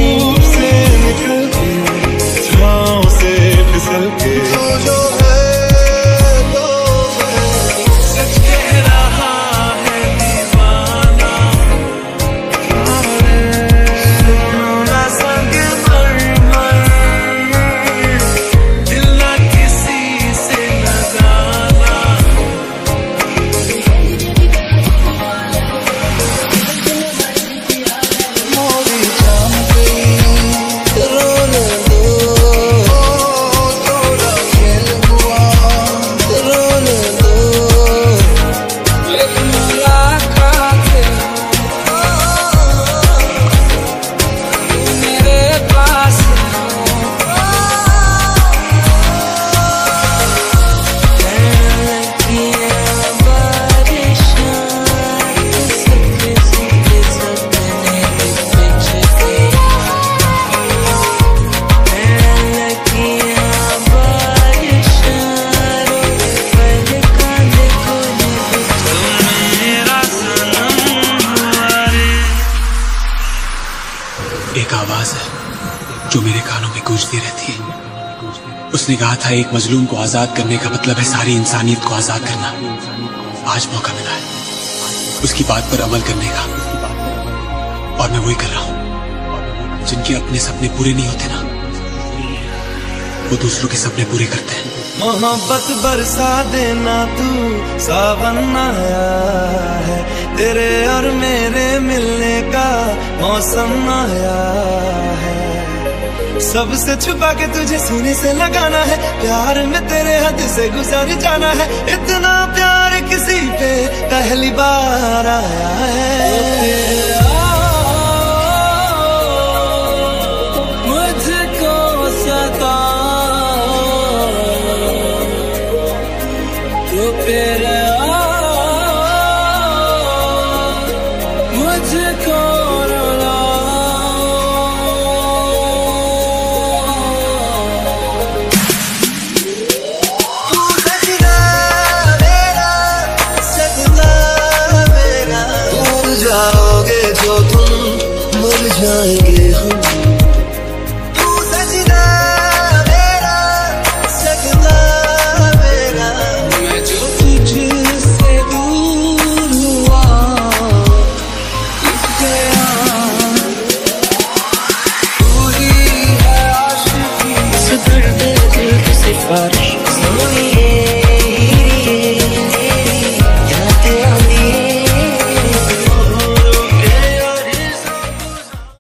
धूप से निकल के, छाँव से फिसल के, जो है तो है। सच कह रहा है दीवाना, सुना संग मर दिल ना किसी से लगाना। मोरी जान गई रोने दो, थोड़ा खेल हुआ रोने दो। एक मुलाकात तू मेरे पास एक आवाज है जो मेरे कानों में गूंजती रहती है। उसने कहा था एक मजलूम को आजाद करने का मतलब है सारी इंसानियत को आजाद करना। आज मौका मिला है उसकी बात पर अमल करने का, और मैं वही कर रहा हूं। जिनके अपने सपने पूरे नहीं होते ना, वो दूसरों के सपने पूरे करते हैं। मोहब्बत बरसा देना तू, सावन आया है, तेरे और मेरे मिलने का मौसम आया है। सबसे छुपा के तुझे सीने से लगाना है, प्यार में तेरे हद से गुजर जाना है। इतना प्यार किसी पे पहली बार आया है। मुझको सता तो फिर मुझको रुला। तू सजना मेरा, सजना मेरा, दूर जाओगे जो तुम, मर जाएंगे हम।